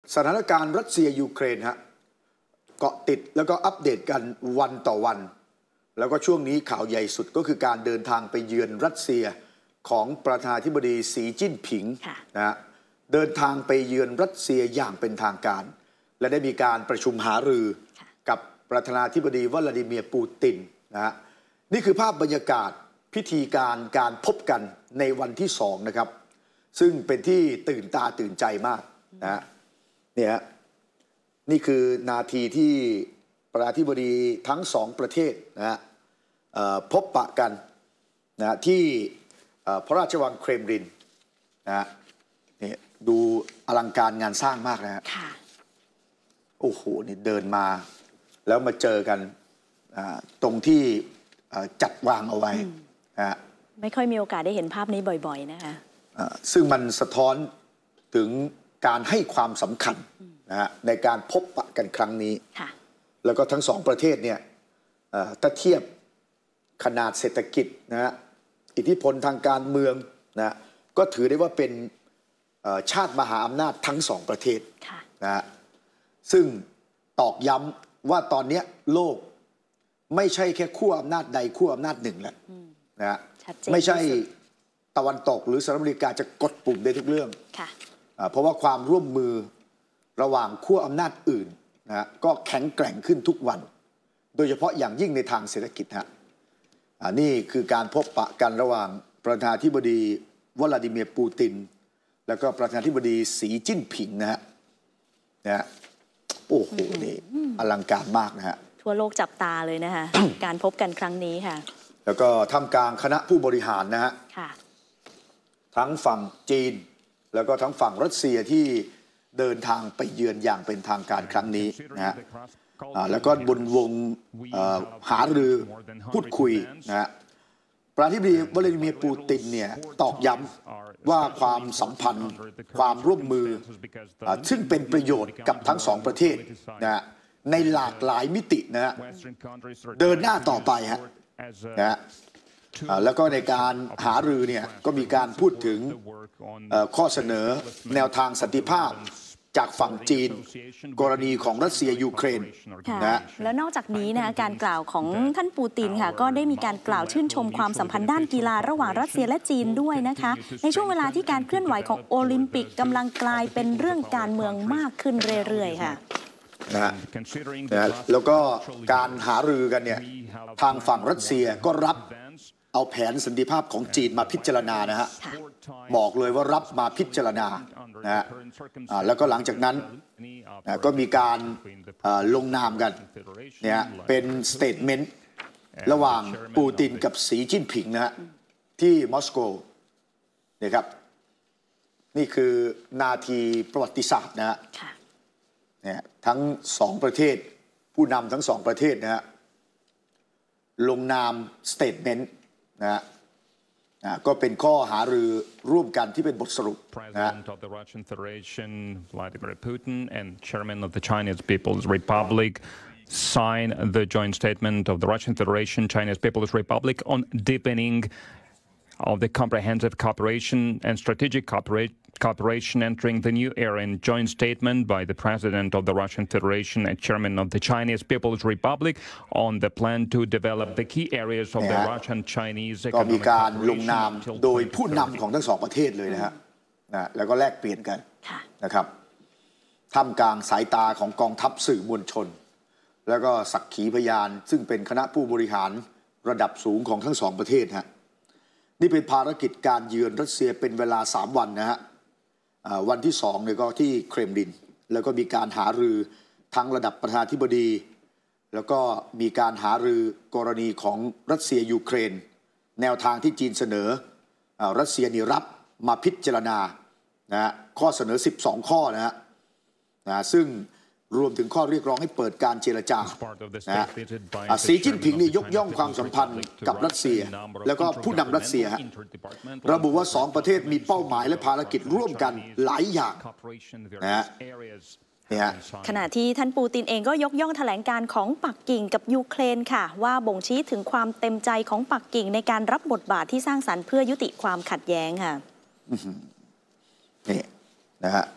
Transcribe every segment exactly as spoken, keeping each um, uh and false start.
สถานการณ์รัสเซียยูเครนฮะเกาะติดแล้วก็อัปเดตกันวันต่อวันแล้วก็ช่วงนี้ข่าวใหญ่สุดก็คือการเดินทางไปเยือนรัสเซียของประธานาธิบดีสีจิ้นผิงนะฮะเดินทางไปเยือนรัสเซียอย่างเป็นทางการและได้มีการประชุมหารือกับประธานาธิบดีวลาดิเมียร์ปูตินนะฮะนี่คือภาพบรรยากาศพิธีการการพบกันในวันที่สองนะครับซึ่งเป็นที่ตื่นตาตื่นใจมากนะเนี่ยนี่คือนาทีที่ประธานาธิบดีทั้งสองประเทศนะฮะพบปะกันนะที่พระราชวังเครมลินนะฮะนี่ดูอลังการงานสร้างมากนะฮะโอ้โหนี่เดินมาแล้วมาเจอกันตรงที่จัดวางเอาไว้นะฮะไม่ค่อยมีโอกาสได้เห็นภาพนี้บ่อยๆนะคะซึ่งมันสะท้อนถึงการให้ความสำคัญนะฮะในการพบปะกันครั้งนี้แล้วก็ทั้งสองประเทศเนี่ยถ้าเทียบขนาดเศรษฐกิจนะฮะอิทธิพลทางการเมืองนะก็ถือได้ว่าเป็นชาติมหาอำนาจทั้งสองประเทศนะฮะซึ่งตอกย้ำว่าตอนนี้โลกไม่ใช่แค่ขั้วอำนาจใดขั้วอำนาจหนึ่งแล้วนะฮะไม่ใช่ตะวันตกหรือสหรัฐอเมริกาจะกดปุ่มได้ทุกเรื่องเพราะว่าความร่วมมือระหว่างขั้วอำนาจอื่นนะก็แข็งแกร่งขึ้นทุกวันโดยเฉพาะอย่างยิ่งในทางเศรษฐกิจฮะนี่คือการพบปะกันระหว่างประธานาธิบดีวลาดิเมียร์ปูตินแล้วก็ประธานาธิบดีสีจิ้นผิงนะฮะนะฮะโอ้โหนี่อลังการมากนะฮะทั่วโลกจับตาเลยนะคะการพบกันครั้งนี้ค่ะแล้วก็ท่ามกลางคณะผู้บริหารนะฮะทั้งฝั่งจีนแล้วก็ทั้งฝั่งรัสเซียที่เดินทางไปเยือนอย่างเป็นทางการครั้งนี้นะฮะแล้วก็บนวงหารือพูดคุยนะฮะประธานาธิบดีวลาดิเมียร์ปูตินเนี่ยตอกย้ำว่าความสัมพันธ์ความร่วมมือซึ่งเป็นประโยชน์กับทั้งสองประเทศนะฮะในหลากหลายมิตินะฮะเดินหน้าต่อไปฮะนะฮะแล้วก็ในการหารือเนี่ยก็มีการพูดถึงข้อเสนอแนวทางสันติภาพจากฝั่งจีนกรณีของรัสเซียยูเครนนะแล้วนอกจากนี้นะการกล่าวของท่านปูตินค่ะก็ได้มีการกล่าวชื่นชมความสัมพันธ์ด้านกีฬาระหว่างรัสเซียและจีนด้วยนะคะในช่วงเวลาที่การเคลื่อนไหวของโอลิมปิกกำลังกลายเป็นเรื่องการเมืองมากขึ้นเรื่อยๆค่ะนะฮะแล้วก็การหารือกันเนี่ยทางฝั่งรัสเซียก็รับเอาแผนสันติภาพของจีนมาพิจารณานะฮะบอกเลยว่ารับมาพิจารณานะฮะแล้วก็หลังจากนั้นก็มีการลงนามกันเนี่ยเป็นสเตทเมนต์ระหว่างปูตินกับสีจิ้นผิงนะฮะที่มอสโกนี่ครับนี่คือนาทีประวัติศาสตร์นะฮะเนี่ยทั้งสองประเทศผู้นำทั้งสองประเทศนะฮะลงนามสเตทเมนต์นะก็เป็นข้อหารือร่วมกันที่เป็นบทสรุป President of the Russian Federation Vladimir Putin and Chairman of the Chinese People's Republic signed the joint statement of the Russian Federation Chinese People's Republic on deepening of the comprehensive cooperation and strategic cooperation entering the new era in joint statement by the President of the Russian Federation and Chairman of the Chinese People's Republic on the plan to develop the key areas of the Russian-Chinese economic cooperation ก็มีการลงนามโดยผู้นำของทั้งสองประเทศเลยนะฮะนะแล้วก็แลกเปลี่ยนกันนะครับท่ามกลางสายตาของกองทัพสื่อมวลชนแล้วก็สักขีพยานซึ่งเป็นคณะผู้บริหารระดับสูงของทั้งสองประเทศฮะนี่เป็นภารกิจการเยือนรัสเซียเป็นเวลาสามวันนะฮะวันที่สองเนี่ยก็ที่เครมลินแล้วก็มีการหารือทั้งระดับประธานาธิบดีแล้วก็มีการหารือกรณีของรัสเซียยูเครนแนวทางที่จีนเสนอรัสเซียนี่รับมาพิจารณานะฮะข้อเสนอสิบสองข้อนะฮะนะซึ่งรวมถึงข้อเรียกร้องให้เปิดการเจรจานะสีจิ้นผิงนี่ยกย่องความสัมพันธ์กับรัสเซียแล้วก็ผู้นำรัสเซียระบุว่าสองประเทศมีเป้าหมายและภารกิจร่วมกันหลายอย่างนะขณะที่ท่านปูตินเองก็ยกย่องแถลงการของปักกิ่งกับยูเครนค่ะว่าบ่งชี้ถึงความเต็มใจของปักกิ่งในการรับบทบาทที่สร้างสรรค์เพื่อยุติความขัดแย้งค่ะนี่นะฮะ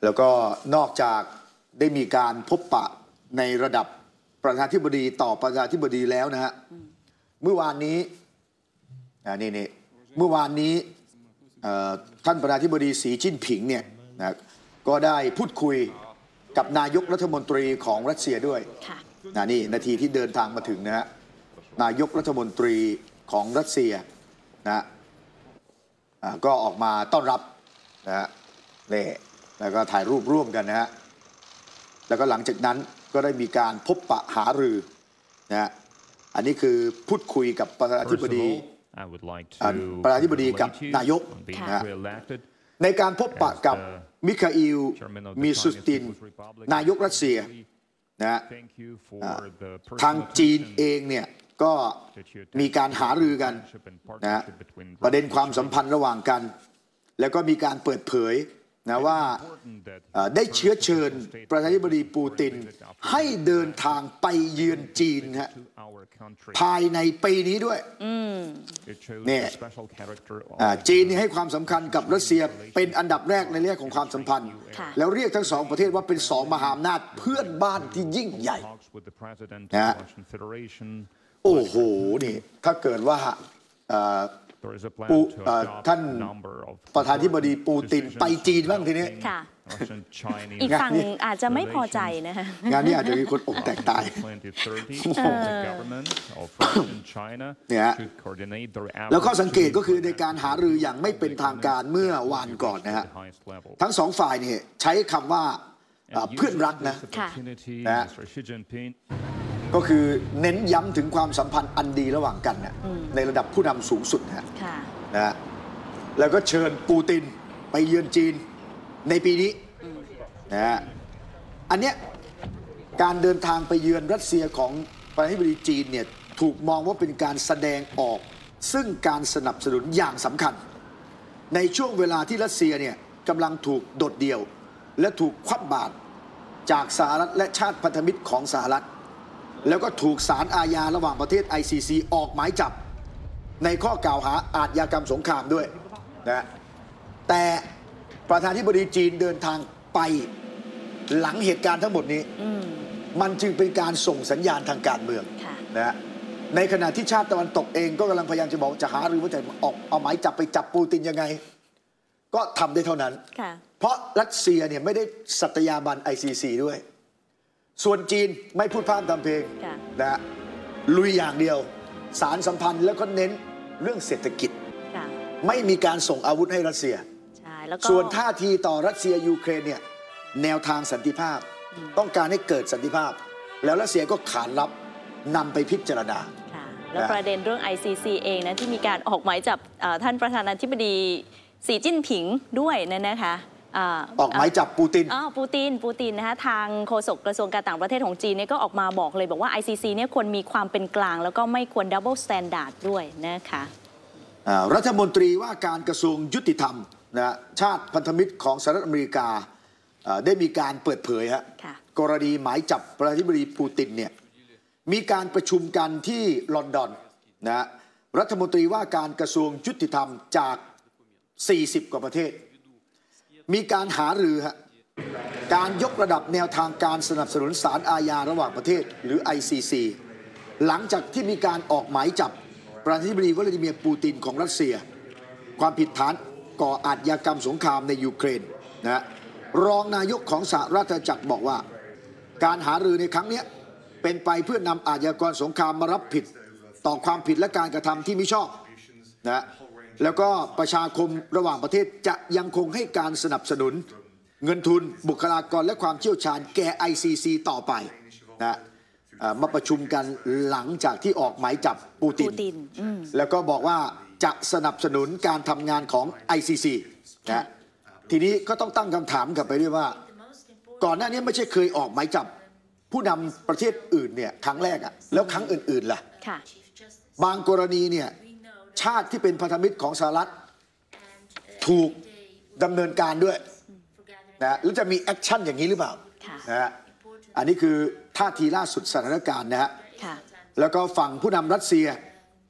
แล้วก็นอกจากได้มีการพบปะในระดับประธานาธิบดีต่อประธานาธิบดีแล้วนะฮะเมื่อวานนี้นี่นี่เมื่อวานนี้ท่านประธานาธิบดีสีจิ้นผิงเนี่ยนะก็ได้พูดคุยกับนายกรัฐมนตรีของรัสเซียด้วยนะนี่นาทีที่เดินทางมาถึงนะฮะนายกรัฐมนตรีของรัสเซียนะก็ออกมาต้อนรับนะฮะนี่แล้วก็ถ่ายรูปร่วมกันนะฮะแล้วก็หลังจากนั้นก็ได้มีการพบปะหารือนะฮะอันนี้คือพูดคุยกับประธานาธิบดีประธานาธิบดีกับนายกนะฮะในการพบปะกับมิคาอิล มิสุสตินนายกรัสเซียนะฮะทางจีนเองเนี่ยก็มีการหารือกันนะประเด็นความสัมพันธ์ระหว่างกันแล้วก็มีการเปิดเผยนะว่าได้เชื้อเชิญประธานาธิบดีปูตินให้เดินทางไปเยือนจีนฮะภายในปีนี้ด้วยเนี่ยจีนให้ความสำคัญกับรัสเซียเป็นอันดับแรกในเรื่องของความสัมพันธ์แล้วเรียกทั้งสองประเทศว่าเป็นสองมหาอำนาจเพื่อนบ้านที่ยิ่งใหญ่นะโอ้โหนี่ถ้าเกิดว่าท่านประธานาธิบดีปูตินไปจีนบ้างทีนี้อีกฝั่งอาจจะไม่พอใจนะคะงานนี้อาจจะมีคนอกแตกตายเนี่ยแล้วข้อสังเกตก็คือในการหารืออย่างไม่เป็นทางการเมื่อวานก่อนนะฮะทั้งสองฝ่ายเนี่ยใช้คำว่าเพื่อนรักนะนะก็คือเน้นย้ำถึงความสัมพันธ์อันดีระหว่างกันนะในระดับผู้นำสูงสุดนะนะแล้วก็เชิญปูตินไปเยือนจีนในปีนี้นะฮะอันเนี้ยการเดินทางไปเยือนรัสเซียของประธานาธิบดีจีนเนี่ยถูกมองว่าเป็นการแสดงออกซึ่งการสนับสนุนอย่างสำคัญในช่วงเวลาที่รัสเซียเนี่ยกำลังถูกโดดเดี่ยวและถูกคว่ำบาตรจากสหรัฐและชาติพันธมิตรของสหรัฐแล้วก็ถูกศาลอาญาระหว่างประเทศ ไอ ซี ซี ออกหมายจับในข้อกล่าวหาอาชญากรรมสงครามด้วยนะแต่ประธานาธิบดีจีนเดินทางไปหลังเหตุการณ์ทั้งหมดนี้มันจึงเป็นการส่งสัญญาณทางการเมืองนะในขณะที่ชาติตะวันตกเองก็กำลังพยายามจะบอกจะหาหรือว่าจะออกเอาหมายจับไปจับปูตินยังไงก็ทำได้เท่านั้นเพราะรัสเซียเนี่ยไม่ได้สัตยาบัน ไอ ซี ซี ด้วยส่วนจีนไม่พูดพร่ำทำเพลงนะลุยอย่างเดียวสารสัมพันธ์แล้วก็เน้นเรื่องเศรษฐกิจไม่มีการส่งอาวุธให้รัสเซียส่วนท่าทีต่อรัสเซียยูเครนเนี่ยแนวทางสันติภาพต้องการให้เกิดสันติภาพแล้วรัสเซียก็ขานรับนำไปพิจารณาแล้วประเด็นเรื่อง ไอ ซี ซี เองนะที่มีการออกหมายจับท่านประธานาธิบดีสีจิ้นผิงด้วยนั่นนะคะออกหมายจับปูตินอ๋อปูตินปูตินนะคะทางโฆษกกระทรวงการต่างประเทศของจีนเนี่ยก็ออกมาบอกเลยบอกว่า ไอ ซี ซี เนี่ยควรมีความเป็นกลางแล้วก็ไม่ควรดับเบิลสแตนดาร์ดด้วยนะคะรัฐมนตรีว่าการกระทรวงยุติธรรมนะชาติพันธมิตรของสหรัฐอเมริกาได้มีการเปิดเผยฮะกรณีหมายจับประธานาธิบดีปูตินเนี่ยมีการประชุมกันที่ลอนดอนนะรัฐมนตรีว่าการกระทรวงยุติธรรมจากสี่สิบกว่าประเทศมีการหารือฮะการยกระดับแนวทางการสนับสนุนศาลอาญาระหว่างประเทศหรือ ไอ ซี ซี หลังจากที่มีการออกหมายจับประธานาธิบดีวลาดิเมียร์ปูตินของรัสเซียความผิดฐานก่ออาชญากรรมสงครามในยูเครนนะรองนายกของสหราชอาณาจักรบอกว่าการหารือในครั้งนี้เป็นไปเพื่อนำอาชญากรสงครามมารับผิดต่อความผิดและการกระทำที่มิชอบนะแล้วก็ประชาคมระหว่างประเทศจะยังคงให้การสนับสนุนเงินทุนบุคลากรและความเชี่ยวชาญแก่ ไอ ซี ซี ต่อไปนะมาประชุมกันหลังจากที่ออกหมายจับปูตินแล้วก็บอกว่าจะสนับสนุนการทำงานของ ไอ ซี ซี นะทีนี้ก็ต้องตั้งคำถามกลับไปด้วยว่าก่อนหน้านี้ไม่ใช่เคยออกหมายจับผู้นำประเทศอื่นเนี่ยครั้งแรกอะแล้วครั้งอื่นๆล่ะบางกรณีเนี่ยชาติที่เป็นพันธมิตรของสหรัฐถูกดำเนินการด้วยนะแล้วจะมีแอคชั่นอย่างนี้หรือเปล่านะฮะอันนี้คือท่าทีล่าสุดสถานการณ์นะฮะแล้วก็ฝั่งผู้นำรัสเซีย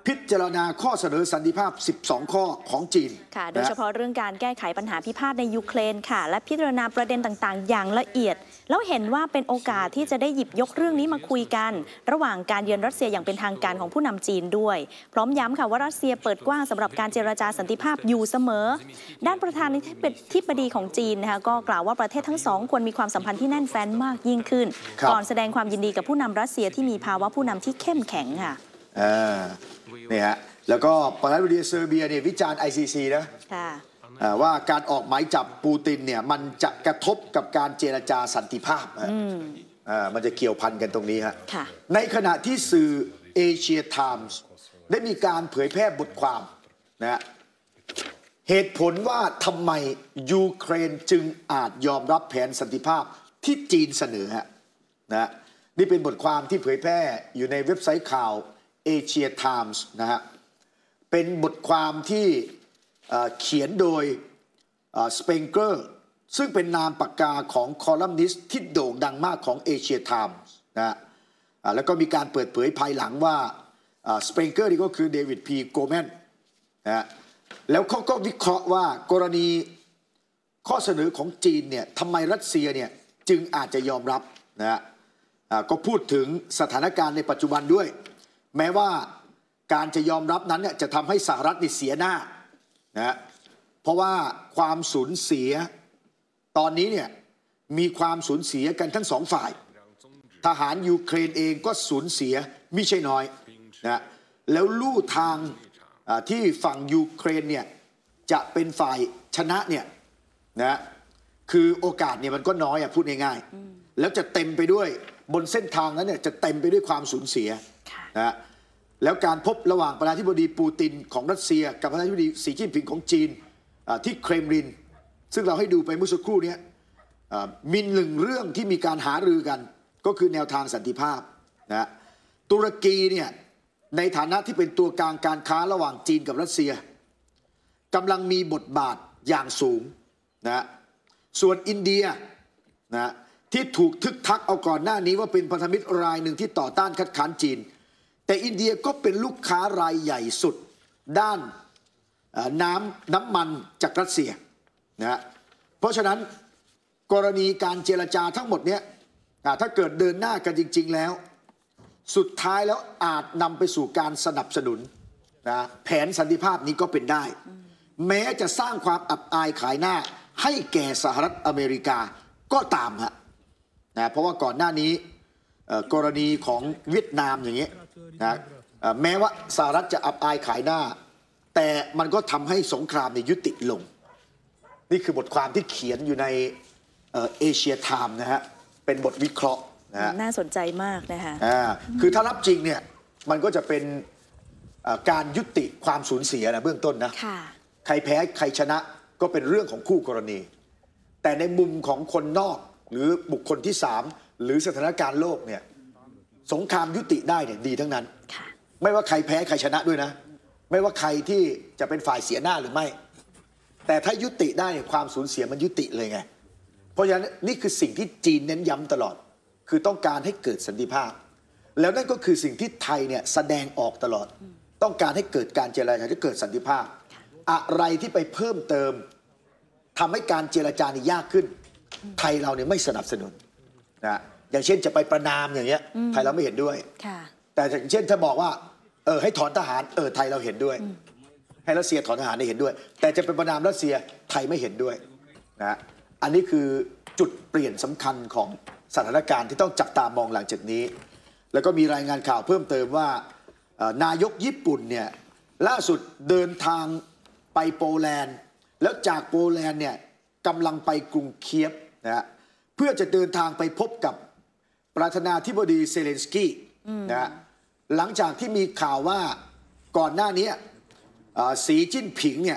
พิจารณาข้อเสนอสันติภาพสิบสองข้อของจีนค่ะโดยเฉพาะเรื่องการแก้ไขปัญหาพิพาทในยูเครนค่ะและพิจารณาประเด็นต่างๆอย่างละเอียดแล้วเห็นว่าเป็นโอกาสที่จะได้หยิบยกเรื่องนี้มาคุยกันระหว่างการเยือนรัสเซียอย่างเป็นทางการของผู้นำจีนด้วยพร้อมย้ำค่ะว่ารัสเซียเปิดกว้างสำหรับการเจรจาสันติภาพอยู่เสมอด้านประธานาธิบดีของจีนนะคะก็กล่าวว่าประเทศทั้งสองควรมีความสัมพันธ์ที่แน่นแฟ้นมากยิ่งขึ้นก่อนแสดงความยินดีกับผู้นำรัสเซียที่มีภาวะผู้นำที่เข้มแข็งค่ะอ่านี่ฮะแล้วก็ประธานาธิบดีเซอร์เบียเนี่ยวิจารณ์ ไอ ซี ซี นะว่าการออกหมายจับปูตินเนี่ยมันจะกระทบกับการเจรจาสันติภาพอ่ามันจะเกี่ยวพันกันตรงนี้ฮะในขณะที่สื่อเอเชียไทมส์ได้มีการเผยแพร่บทความนะเหตุผลว่าทำไมยูเครนจึงอาจยอมรับแผนสันติภาพที่จีนเสนอฮะนะนี่เป็นบทความที่เผยแพร่อยู่ในเว็บไซต์ข่าวเอเชียไทมส์นะฮะเป็นบทความที่เขียนโดยสเปงเกอร์ซึ่งเป็นนามปากกาของคอลัมนิสต์ที่โด่งดังมากของเอเชียไทมส์นะแล้วก็มีการเปิดเผยภายหลังว่าสเปงเกอร์นี่ก็คือเดวิดพีโกแมนนะแล้วเขาก็วิเคราะห์ว่ากรณีข้อเสนอของจีนเนี่ยทำไมรัสเซียเนี่ยจึงอาจจะยอมรับนะก็พูดถึงสถานการณ์ในปัจจุบันด้วยแม้ว่าการจะยอมรับนั้นเนี่ยจะทำให้สหรัฐนี่เสียหน้านะเพราะว่าความสูญเสียตอนนี้เนี่ยมีความสูญเสียกันทั้งสองฝ่ายทหารยูเครนเองก็สูญเสียไม่ใช่น้อยนะแล้วลู่ทางที่ฝั่งยูเครนเนี่ยจะเป็นฝ่ายชนะเนี่ยนะคือโอกาสเนี่ยมันก็น้อยอ่ะพูดง่ายๆแล้วจะเต็มไปด้วยบนเส้นทางนั้นเนี่ยจะเต็มไปด้วยความสูญเสียนะแล้วการพบระหว่างประธานาธิบดีปูตินของรัสเซียกับประธานาธิบดีสีจิ้นผิงของจีนที่เครมลินซึ่งเราให้ดูไปเมื่อสักครู่นี้มีหนึ่งเรื่องที่มีการหารือกันก็คือแนวทางสันติภาพนะตุรกีเนี่ยในฐานะที่เป็นตัวกลางการค้าระหว่างจีนกับรัสเซียกำลังมีบทบาทอย่างสูงนะส่วนอินเดียนะที่ถูกทึกทักเอาก่อนหน้านี้ว่าเป็นพันธมิตรรายหนึ่งที่ต่อต้านคัดค้านจีนแต่อินเดียก็เป็นลูกค้ารายใหญ่สุดด้านน้ำน้ำมันจากรัสเซียนะเพราะฉะนั้นกรณีการเจรจาทั้งหมดเนี้ยถ้าเกิดเดินหน้ากันจริงๆแล้วสุดท้ายแล้วอาจนำไปสู่การสนับสนุนนะแผนสันติภาพนี้ก็เป็นได้แม้จะสร้างความอับอายขายหน้าให้แก่สหรัฐอเมริกาก็ตามฮะนะเพราะว่าก่อนหน้านี้กรณีของเวียดนามอย่างเงี้ยนะแม้ว่าสหรัฐจะอับอายขายหน้าแต่มันก็ทำให้สงครามเนี่ยยุติลงนี่คือบทความที่เขียนอยู่ในเอเชียไทม์นะฮะเป็นบทวิเคราะห์นะฮะน่าสนใจมากนะคะอ่าคือถ้ารับจริงเนี่ยมันก็จะเป็นการยุติความสูญเสียนะเบื้องต้นนะใครแพ้ใครชนะก็เป็นเรื่องของคู่กรณีแต่ในมุมของคนนอกหรือบุคคลที่สามหรือสถานการณ์โลกเนี่ยสงครามยุติได้เนี่ยดีทั้งนั้นไม่ว่าใครแพ้ใครชนะด้วยนะไม่ว่าใครที่จะเป็นฝ่ายเสียหน้าหรือไม่แต่ถ้ายุติได้ความสูญเสียมันยุติเลยไงเพราะฉะนั้นนี่คือสิ่งที่จีนเน้นย้ำตลอดคือต้องการให้เกิดสันติภาพแล้วนั่นก็คือสิ่งที่ไทยเนี่ยแสดงออกตลอดต้องการให้เกิดการเจรจาให้เกิดสันติภาพอะไรที่ไปเพิ่มเติมทำให้การเจรจานี่ยากขึ้นไทยเราเนี่ยไม่สนับสนุนนะอย่างเช่นจะไปประนามอย่างเงี้ยไทยเราไม่เห็นด้วยแต่อย่างเช่นถ้าบอกว่าเออให้ถอนทหารเออไทยเราเห็นด้วยให้รัสเซียถอนทหารได้เห็นด้วยแต่จะเป็นประนามรัสเซียไทยไม่เห็นด้วยนะอันนี้คือจุดเปลี่ยนสำคัญของสถานการณ์ที่ต้องจับตามองหลังจากนี้แล้วก็มีรายงานข่าวเพิ่มเติมว่านายกญี่ปุ่นเนี่ยล่าสุดเดินทางไปโปแลนด์แล้วจากโปแลนด์เนี่ยกำลังไปกรุงเคียฟนะเพื่อจะเดินทางไปพบกับประธานาธิบดีเซเลนสกี้นะหลังจากที่มีข่าวว่าก่อนหน้านี้สีจิ้นผิงเนี่ย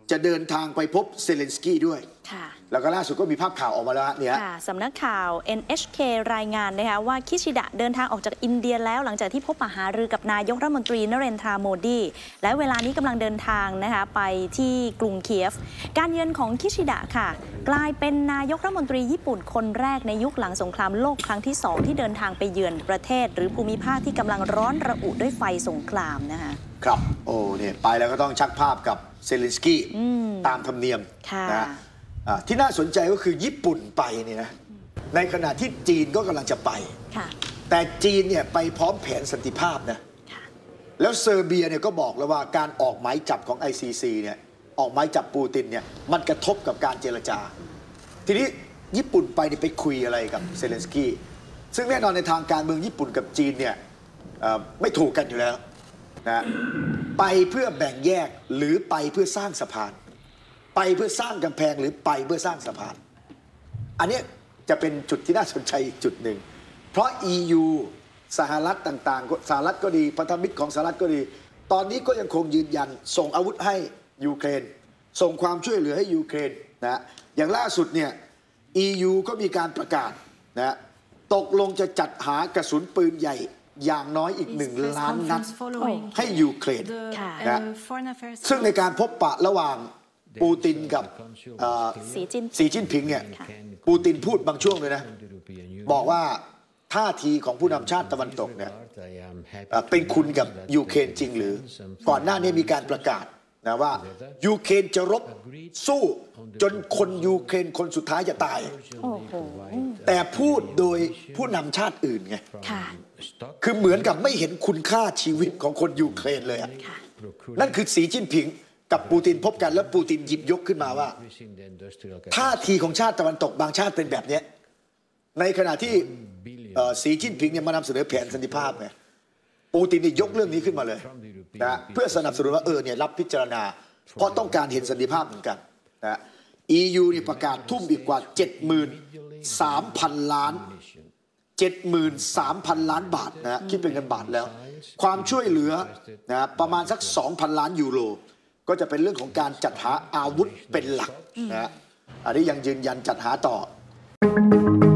จะเดินทางไปพบเซเลนสกี้ด้วยค่ะแล้วก็ล่าสุดก็มีภาพข่าวออกมาแล้วเนี่ยค่ะสำนักข่าว เอ็น เอช เค รายงานนะคะว่าคิชิดะเดินทางออกจากอินเดียแล้วหลังจากที่พบปะหารือกับนายกรัฐมนตรีนเรนทราโมดีและเวลานี้กำลังเดินทางนะคะไปที่กรุงเคียฟการเยือนของคิชิดะค่ะกลายเป็นนายกรัฐมนตรีญี่ปุ่นคนแรกในยุคหลังสงครามโลกครั้งที่สองที่เดินทางไปเยือนประเทศหรือภูมิภาคที่กำลังร้อนระอุด้วยไฟสงครามนะคะครับโอ้เนี่ยไปแล้วก็ต้องชักภาพกับเซเลนสกี้ตามธรรมเนียมนะที่น่าสนใจก็คือญี่ปุ่นไปเนี่ยนะในขณะที่จีนก็กำลังจะไปแต่จีนเนี่ยไปพร้อมแผนสันติภาพนะแล้วเซอร์เบียเนี่ยก็บอกแล้วว่าการออกหมายจับของ ไอ ซี ซี เนี่ยออกหมายจับปูตินเนี่ยมันกระทบกับการเจรจาทีนี้ญี่ปุ่นไปเนี่ยไปคุยอะไรกับเซเลนสกี้ซึ่งแน่นอนในทางการเมืองญี่ปุ่นกับจีนเนี่ยไม่ถูกกันอยู่แล้วนะไปเพื่อแบ่งแยกหรือไปเพื่อสร้างสะพานไปเพื่อสร้างกำแพงหรือไปเพื่อสร้างสะพานอันนี้จะเป็นจุดที่น่าสนใจอีกจุดหนึ่งเพราะ อี ยู สหรัฐต่างๆสหรัฐก็ดีพันธมิตรของสหรัฐก็ดีตอนนี้ก็ยังคงยืนยันส่งอาวุธให้ยูเครนส่งความช่วยเหลือให้ยูเครนนะอย่างล่าสุดเนี่ย อี ยู ก็มีการประกาศนะตกลงจะจัดหากระสุนปืนใหญ่อย่างน้อยอีกหนึ่งล้านนัดให้ยูเครนนะซึ่งในการพบปะระหว่างปูตินกับสีจิ้นผิงเนี่ยปูตินพูดบางช่วงเลยนะบอกว่าท่าทีของผู้นำชาติตะวันตกเนี่ยเป็นคุณกับยูเครนจริงหรือก่อนหน้านี้มีการประกาศนะว่ายูเครนจะรบสู้จนคนยูเครนคนสุดท้ายจะตายแต่พูดโดยผู้นำชาติอื่นไงคือเหมือนกับไม่เห็นคุณค่าชีวิตของคนยูเครนเลยนั่นคือสีจิ้นผิงกับปูตินพบกันแล้วปูตินหยิบยกขึ้นมาว่าท่าทีของชาติตะวันตกบางชาติเป็นแบบนี้ในขณะที่สีจิ้นผิงเนี่ยมานำเสนอแผนสันติภาพไงปูตินนี่ยกเรื่องนี้ขึ้นมาเลยนะเพื่อสนับสนุนว่าเออเนี่ยรับพิจารณาเพราะต้องการเห็นสันติภาพเหมือนกันนะ อี ยู นี่ประกาศทุ่มอีกกว่า เจ็ดหมื่นสามพัน ล้าน เจ็ดหมื่นสามพัน ล้านบาทนะคิดเป็นเงินบาทแล้วความช่วยเหลือนะประมาณสัก สองพัน ล้านยูโรก็จะเป็นเรื่องของการจัดหาอาวุธเป็นหลักนะอันนี้ยังยืนยันจัดหาต่อ